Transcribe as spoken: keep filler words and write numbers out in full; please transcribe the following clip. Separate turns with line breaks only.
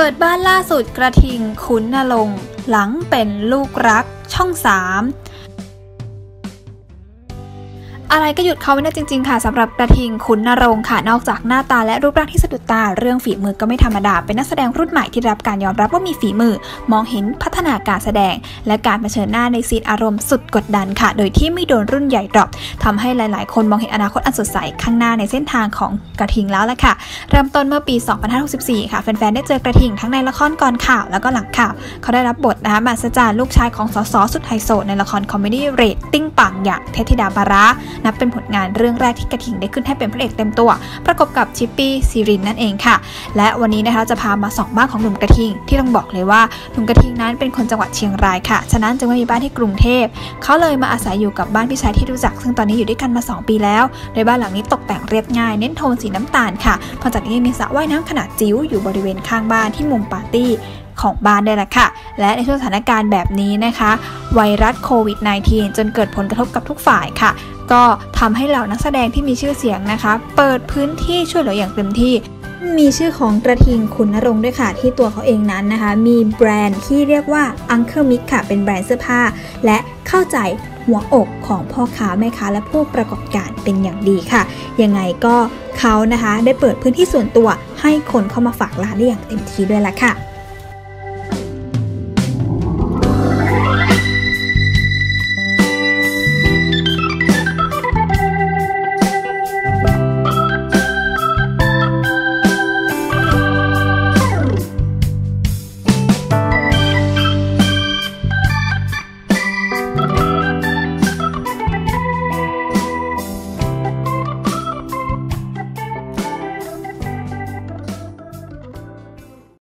ปิดบ้านล่าสุดกระทิงขุนนรงค์หลังเป็นลูกรักช่องสามอะไรก็หยุดเขาไม่ได้จริงๆค่ะสำหรับกระทิงขุนนรงค์ค่ะนอกจากหน้าตาและรูปร่างที่สะดุดตาเรื่องฝีมือก็ไม่ธรรมดาเป็นนักแสดงรุ่นใหม่ที่รับการยอมรับว่ามีฝีมือมองเห็นพัฒนาการแสดงและการเผชิญหน้าในซีนอารมณ์สุดกดดันค่ะโดยที่ไม่โดนรุ่นใหญ่ดรอปทำให้หลายๆคนมองเห็นอนาคตอันสดใสข้างหน้าในเส้นทางของกระทิงแล้วล่ะค่ะเริ่มต้นเมื่อปี สองพันห้าร้อยหกสิบสี่ ค่ะแฟนๆได้เจอกระทิงทั้งในละครก่อนข่าวแล้วก็หลังข่าวเขาได้รับบทนะคะมหัศจรรย์ลูกชายของสสสุดไฮโซในละครคอมเมดี้เรตติ้งปังอย่างเทพธิดาปารานับเป็นผลงานเรื่องแรกที่กระทิงได้ขึ้นให้เป็นพระเอกเต็มตัวประกบกับชิปปี้ซีรินนั่นเองค่ะและวันนี้นะคะจะพามาส่องบ้านของหนุ่มกระทิงที่ต้องบอกเลยว่าหนุ่มกระทิงนั้นเป็นคนจังหวัดเชียงรายค่ะฉะนั้นจึงไม่มีบ้านที่กรุงเทพเขาเลยมาอาศัยอยู่กับบ้านพี่ชายที่รู้จักซึ่งตอนนี้อยู่ด้วยกันมาสองปีแล้วโดยบ้านหลังนี้ตกแต่งเรียบง่ายเน้นโทนสีน้ำตาลค่ะพอจากนี้มีสระว่ายน้ำขนาดจิ๋วอยู่บริเวณข้างบ้านที่มุมปาร์ตี้ของบ้านได้ละค่ะและในช่วงสถานการณ์แบบนี้นะคะไวรัสโควิด สิบเก้า จนเกิดผลกระทบกับทุกฝ่ายค่ะก็ทำให้เหล่านักแสดงที่มีชื่อเสียงนะคะเปิดพื้นที่ช่วยเหลืออย่างเต็มที่มีชื่อของกระทิงขุนนรงค์ด้วยค่ะที่ตัวเขาเองนั้นนะคะมีแบรนด์ที่เรียกว่า Uncle Mick ค่ะเป็นแบรนด์เสื้อผ้าและเข้าใจหัวอกของพ่อค้าแม่ค้าและผู้ประกอบการเป็นอย่างดีค่ะยังไงก็เขานะคะได้เปิดพื้นที่ส่วนตัวให้คนเข้ามาฝากร้านได้อย่างเต็มที่ด้วยละค่ะ